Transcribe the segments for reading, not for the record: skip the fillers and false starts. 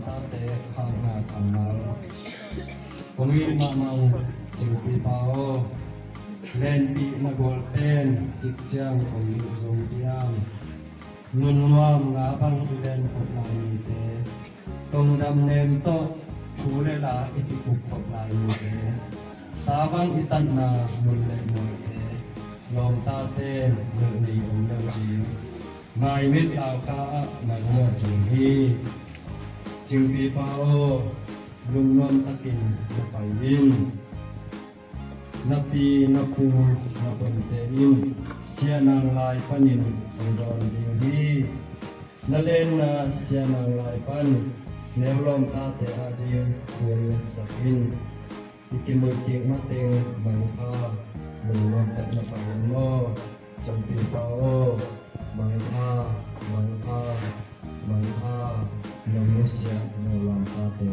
ta te khang na khang na kong il ma mau ching pi pao len pi na gol pen chik chang kong il zong piang nun nuam nga bang len kop lai ni te tong dam nem to thu le la iti kop lai ni te sabang itan na mun le mo te lom ta te nul ni om dang ji mai mit lao ka na mo jing hi ching pi pao lung nom takin na pai in na pi na khu na bon te in sia nang lai panin ong don jing hi na len na sia nang lai pan neu lom ta te a jing kuan sakin ikimul ki ma teng bang kha lung nom ta na pa mo ching pi pao bang kha nông nước xe nông làm ta tế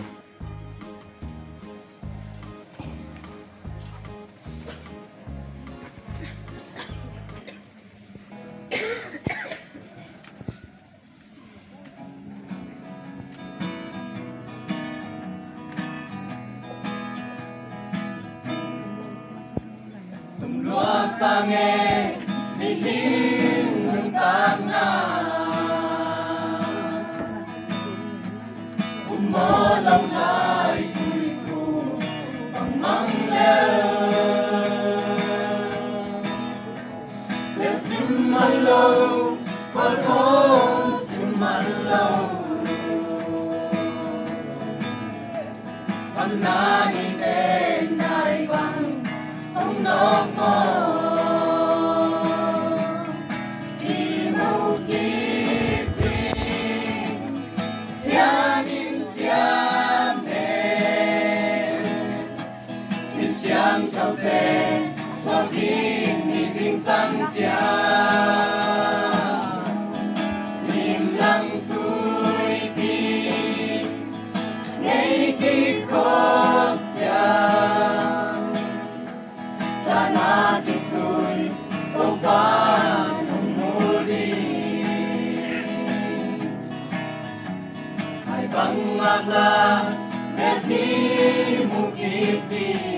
tung lúa sang nghe đi hin nâng tạc na mơ lòng lại tùy cụ bằng măng leo đẹp chim ăn lâu có thôn chim ăn lâu thăm na đi tên đại bằng không nóc mơ trao tê cho tim đi sinh sang cha niềm lặng tuổi đi ngày khi khóc cha ta na kịp tuổi đâu ba không mua đi ai bằng ngạc là đẹp đi một kịp đi